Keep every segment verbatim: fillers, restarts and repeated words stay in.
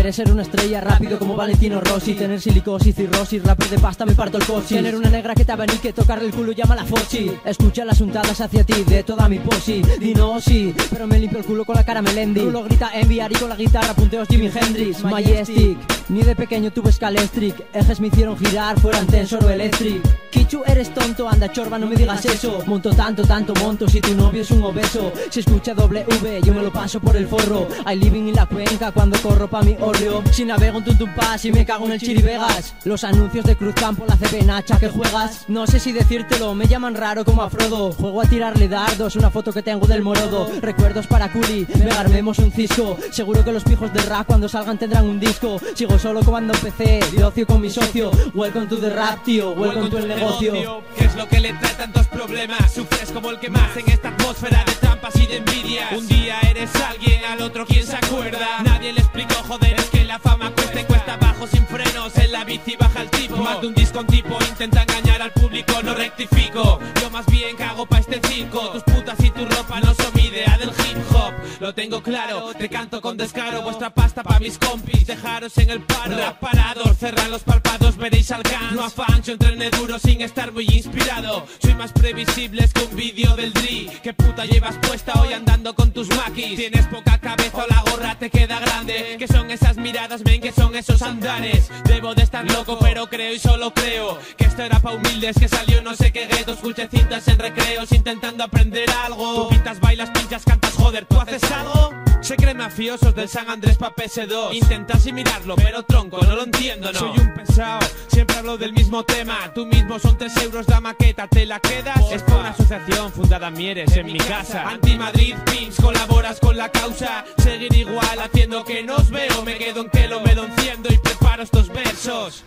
Quieres ser una estrella rápido como Valentino Rossi, tener silicosis, cirrosis, rapper de pasta me parto el coxis. Tener una negra que te abanique, tocarle el culo llama la Forsi. Escucha las untadas hacia ti de toda mi posi. Di no, sí, pero me limpio el culo con la cara Melendi. Rulo grita enviar y con la guitarra punteos Jimi Hendrix. Majestic, ni de pequeño tuve Scalestric. Ejes me hicieron girar, fueran Tensor o Electric. Kichu, eres tonto, anda chorba, no me digas eso. Monto tanto, tanto monto, si tu novio es un obeso. Si escucha W, yo me lo paso por el forro. I living en la cuenca cuando corro pa' mi orrio. Si navego en Tuntum Pass y me cago en el Chirivegas. Los anuncios de Cruzcampo, la C B Nacha que juegas. No sé si decírtelo, me llaman raro como a Frodo. Juego a tirarle dardos, una foto que tengo del morodo. Recuerdos para Culi, me armemos un cisco. Seguro que los pijos de rap cuando salgan tendrán un disco. Sigo solo comando empecé, de ocio con mi socio. Welcome to the rap, tío, welcome to el negocio. ¿Qué es lo que le trae tantos problemas? Sufres como el que más en esta atmósfera de trampas y de envidias. Un día eres alguien, al otro quién se acuerda. Nadie le explicó, joder, es que la fama cuesta y cuesta abajo sin frenos. En la bici baja el tipo, más de un disco un tipo intenta engañar al público, no rectifico. Yo más bien cago pa' este circo. Tus putas y tu ropa no son mi idea del hip hop. Lo tengo claro, te canto con descaro. Vuestra pasta pa' mis compis, dejaros en el paro. Rap parados, cerran los párpados, veréis al can. No afán, yo entrené duro sin estar muy inspirado. Soy más previsible que un vídeo del Dri. ¿Qué puta llevas puesta hoy andando con tus maquis? Tienes poca cabeza o la gorra te queda grande. ¿Qué son esas miradas, men? ¿Qué son esos andares? Debo de estar loco, pero creo y solo creo que esto era pa' humildes, que salió no sé qué gueto. Escuché cintas en recreos intentando aprender algo. Tú pintas, bailas, pinchas, cantas, joder, ¿tú haces algo? Se creen mafiosos del San Andrés pa' P S dos. Intenta asimilarlo, pero tronco, no lo entiendo, no. Soy un pesado, siempre hablo del mismo tema. Tú mismo son tres euros la maqueta, ¿te la quedas? Porfa. Es por una asociación fundada en Mieres, en, en mi casa. Anti-Madrid, Pins, colaboras con la causa. Seguir igual haciendo que nos veo. Me quedo en que lo me lo enciendo y preparo estos versos.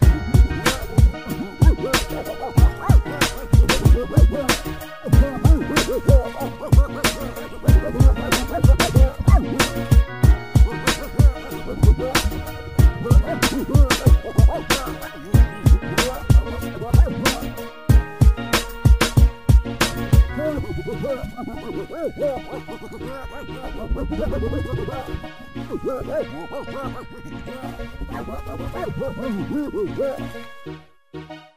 We'll be right back.